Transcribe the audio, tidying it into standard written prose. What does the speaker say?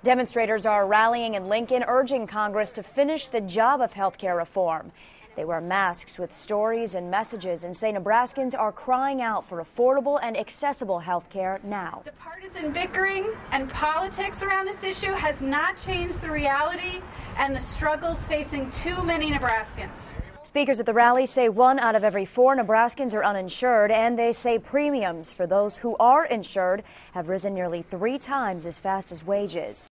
Demonstrators are rallying in Lincoln, urging Congress to finish the job of health care reform. They wear masks with stories and messages and say Nebraskans are crying out for affordable and accessible health care now. The partisan bickering and politics around this issue has not changed the reality and the struggles facing too many Nebraskans. Speakers at the rally say 1 out of every 4 Nebraskans are uninsured, and they say premiums for those who are insured have risen nearly 3 times as fast as wages.